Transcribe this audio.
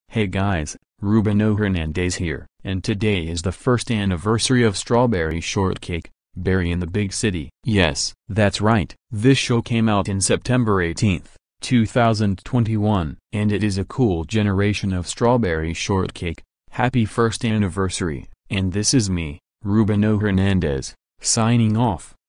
Hey guys, Rubino Hernandez here, and today is the first anniversary of Strawberry Shortcake, Berry in the Big City. Yes, that's right. This show came out in September 18, 2021, and it is a cool generation of Strawberry Shortcake. Happy first anniversary, and this is me, Rubino Hernandez, signing off.